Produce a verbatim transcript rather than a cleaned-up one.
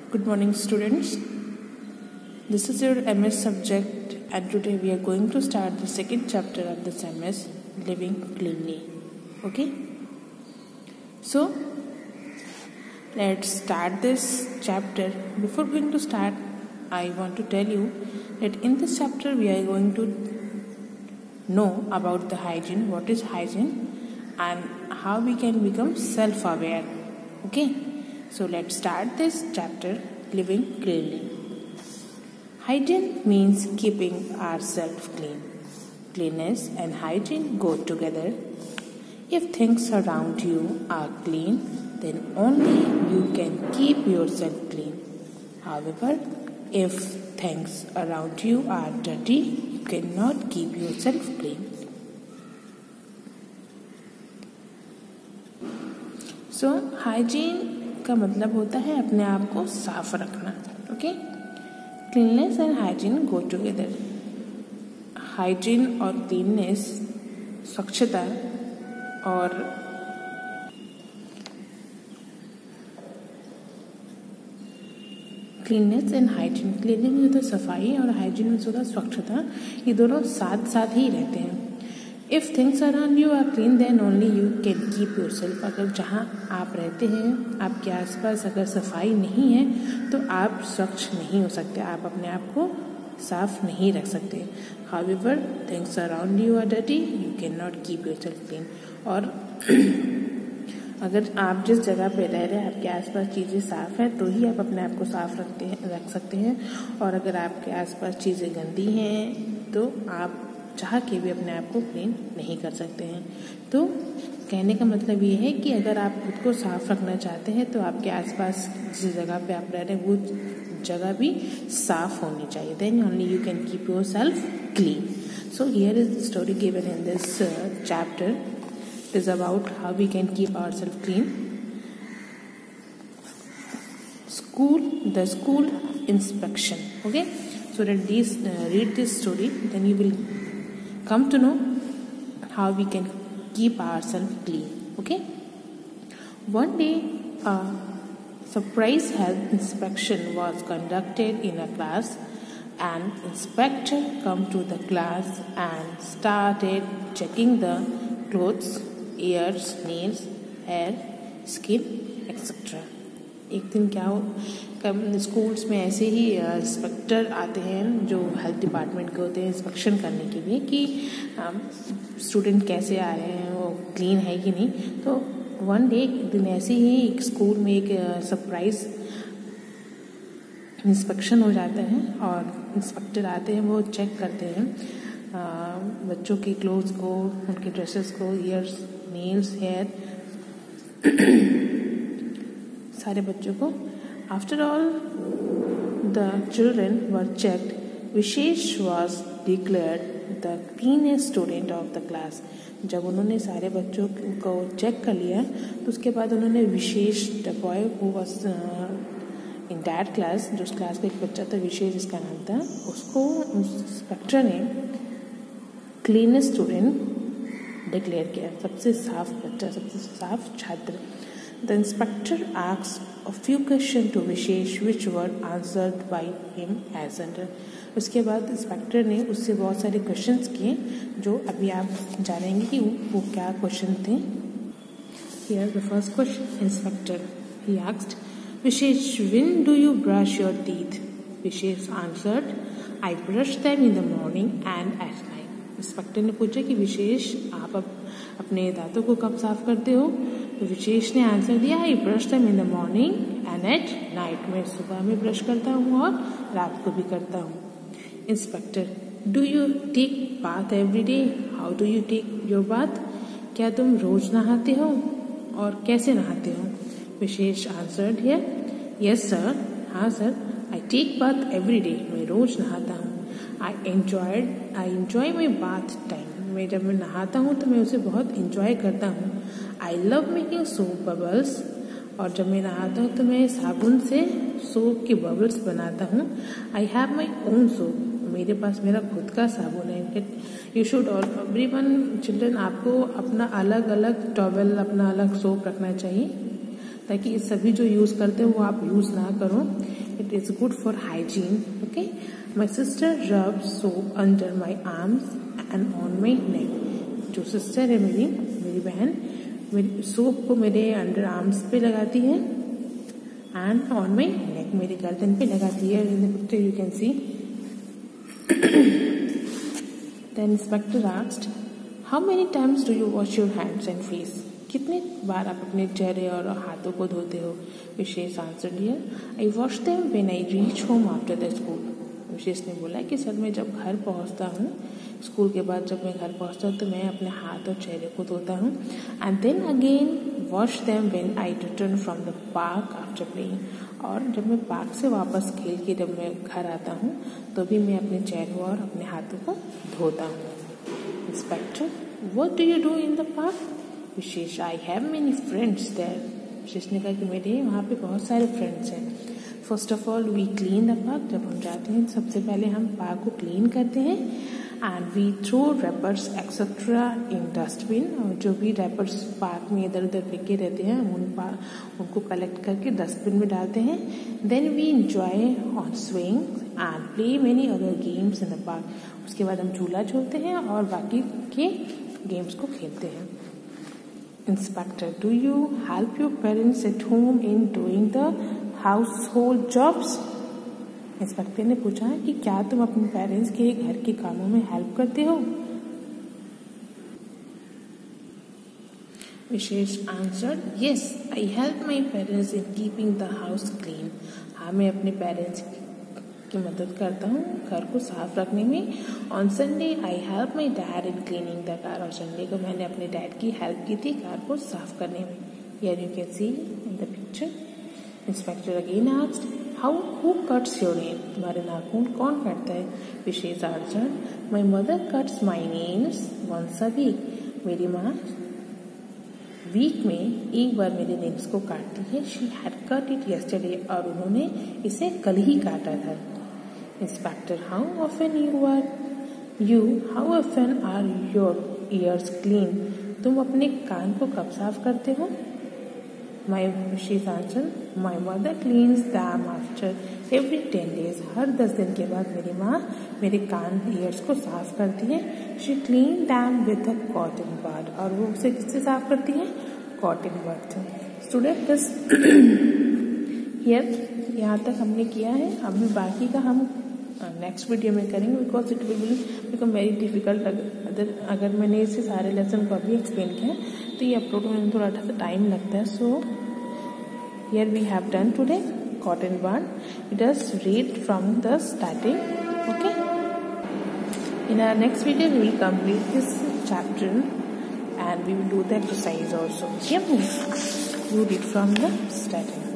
Good morning, students. This is your M S subject, and today we are going to start the second chapter of this M S, Living Cleanly. Okay? So, let's start this chapter. Before going to start, I want to tell you that in this chapter we are going to know about the hygiene, what is hygiene, and how we can become self-aware. Okay? So let's start this chapter, Living Cleanly. Hygiene means keeping ourselves clean. Cleanliness and hygiene go together. If things around you are clean, then only you can keep yourself clean. However, if things around you are dirty, you cannot keep yourself clean. So, hygiene का मतलब होता है अपने आप को साफ रखना. Okay, cleanness and hygiene go together. Hygiene और क्लीननेस, स्वच्छता और क्लीननेस एंड हाइजीन, क्लीनिंग में होता है सफाई और हाइजीन में होता है स्वच्छता. ये दोनों साथ साथ ही रहते हैं. If things around you are clean then only you can keep yourself. अगर जहाँ आप रहते हैं, आपके आसपास अगर सफाई नहीं है तो आप स्वच्छ नहीं हो सकते, आप अपने आप को साफ नहीं रख सकते. However things around you are dirty, you can not keep yourself clean. और अगर आप जिस जगह पे रह रहे हैं, आपके आसपास चीज़ें साफ़ हैं तो ही आप अपने आप को साफ रखते हैं रख सकते हैं. और अगर आपके आसपास चीज़ें गंदी हैं तो आप चाह के भी अपने आप को क्लीन नहीं कर सकते हैं. तो कहने का मतलब ये है कि अगर आप खुद को साफ रखना चाहते हैं तो आपके आसपास जिस जगह पे आप रह रहे हैं वो जगह भी साफ होनी चाहिए. Then only you can keep yourself clean. So here is the story given in this chapter. It is about how we can keep ourself clean. School the school inspection. Okay, so that these uh, read this story, then you will come to know how we can keep ourselves clean. Okay, one day a surprise health inspection was conducted in a class. An inspector come to the class and started checking the clothes, ears, nails, hair, skin, et cetera. एक दिन क्या हो, कब schools में ऐसे ही inspector आते हैं जो हेल्थ डिपार्टमेंट के होते हैं इंस्पेक्शन करने के लिए कि स्टूडेंट कैसे आ रहे हैं, वो क्लीन है कि नहीं. तो वन डे एक दिन ऐसे ही एक स्कूल में एक सरप्राइज इंस्पेक्शन हो जाता है और इंस्पेक्टर आते हैं, वो चेक करते हैं बच्चों के क्लोथ्स को, उनके ड्रेसेस को, ईयर्स, नेल्स, हेयर, सारे बच्चों को. After all the children were checked. Vishesh was declared the cleanest student of the class. जब उन्होंने सारे बच्चों को चेक कर लिया तो उसके बाद उन्होंने Vishesh, the boy who was in that class, जो उस क्लास का एक बच्चा था, विशेष इसका नाम था, उसको इंस्पेक्टर ने क्लीनेस्ट स्टूडेंट डिक्लेयर किया, सबसे साफ बच्चा, सबसे साफ छात्र. The inspector asked a few questions to Vishesh, which were answered by him as under. उसके बाद इंस्पेक्टर ने उससे बहुत सारे क्वेश्चंस किए जो अभी आप जानेंगे कि वो क्या क्वेश्चन थे. Here the first question, inspector he asked, Vishesh, when do you brush your teeth? Vishesh answered, I brush them in the morning and at night. Inspector ने पूछा कि विशेष आप अब अपने दांतों को कब साफ करते हो? तो विशेष ने आंसर दिया, I brush them in the morning and at night. मैं सुबह में ब्रश करता हूँ और रात को भी करता हूँ. Inspector, do you take bath every day? How do you take your bath? क्या तुम रोज नहाते हो और कैसे नहाते हो? Vishesh answered here, yes sir, हाँ sir, I take bath every day. मैं रोज नहाता हूँ. I enjoyed I enjoy my bath time. मैं जब मैं नहाता हूँ तो मैं उसे बहुत इंजॉय करता हूँ. I love making soap bubbles. और जब मैं नहाता हूँ तो मैं साबुन से सोप के बबल्स बनाता हूँ. I have my own soap. मेरे पास मेरा खुद का साबुन है. You should all everyone children, आपको अपना अलग अलग टॉवेल, अपना अलग सोप रखना चाहिए. ताकि ये सभी जो यूज़ करते हैं वो आप यूज़ ना करो. It is good for hygiene. Okay. My sister rub soap under my arms and on my neck. जो सिस्टर है मेरी मेरी बहन मेरी सोप को मेरे अंडर आर्म्स पे लगाती है एंड ऑन माई नेक मेरी गर्दन पे लगाती है. In the picture you can see. Then inspector asked, how many times do you wash your hands and face? कितने बार आप अपने चेहरे और हाथों को धोते हो? विशेष आंसर दिया, I wash them when I reach home after the school. Vishesh ने बोला कि सर मैं जब घर पहुंचता हूँ, स्कूल के बाद जब मैं घर पहुंचता हूँ तो मैं अपने हाथ और चेहरे को धोता हूँ. And then again wash them when I return from the park after playing. और जब मैं पार्क से वापस खेल के जब मैं घर आता हूँ तो भी मैं अपने चेहरे और अपने हाथों को धोता हूँ. Inspector, what do you do in the park? Vishesh, I have many friends there. Vishesh ने कहा कि मेरे वहाँ पे बहुत सारे फ्रेंड्स हैं. First of all we clean the park. जब हम जाते हैं सबसे पहले हम पार्क को क्लीन करते हैं. And we throw wrappers etcetera in dustbin. और जो भी रैपर्स पार्क में इधर उधर फेंके रहते हैं उन उनको कलेक्ट करके डस्टबिन में डालते हैं. Then we enjoy on swing and play many other games in the park. उसके बाद हम झूला झूलते हैं और बाकी के गेम्स को खेलते हैं. Inspector, do you help your parents at home in doing the household jobs? Inspector ने पूछा कि क्या तुम अपने पेरेंट्स के घर के कामों में हेल्प करते हो? Vishesh answer, yes I help my parents in keeping the house clean. हाँ, मैं अपने पेरेंट्स की मदद करता हूँ घर को साफ रखने में. On Sunday I help my dad in cleaning the car. और संडे को मैंने अपने डैड की हेल्प की थी कार को साफ करने में. Here you can see in the picture. Inspector again asked, how who cuts your nail? तुम्हारे नाखून कौन काटता है? Vishesh answer, my mother cuts my nails once a week. मेरी माँ वीक में एक बार मेरे नेल्स को काटती है. She had cut it yesterday. और उन्होंने इसे कल ही काटा था. Inspector, how often you are you how often are your ears clean? तुम अपने कान को कब साफ करते हो? My Vishesh answer, my mother cleans them after every ten days. हर दस दिन के बाद मेरी माँ मेरे कान ईयर्स को साफ करती है. She clean them with a cotton bud. और वो उसे किससे साफ करती है? कॉटन बड से. स्टूडेंट बस हियर यहाँ तक हमने किया है. अभी बाकी का हम नेक्स्ट वीडियो में करेंगे because it will become very difficult. अगर अगर मैंने इसे सारे लेसन को अभी एक्सप्लेन किया तो ये अपलोड होने में थोड़ा सा टाइम लगता है. So here we have done today cotton bud. It does read from the starting. Okay. In our next video we will complete this chapter and we will do the exercise also. Okay, you read from the starting.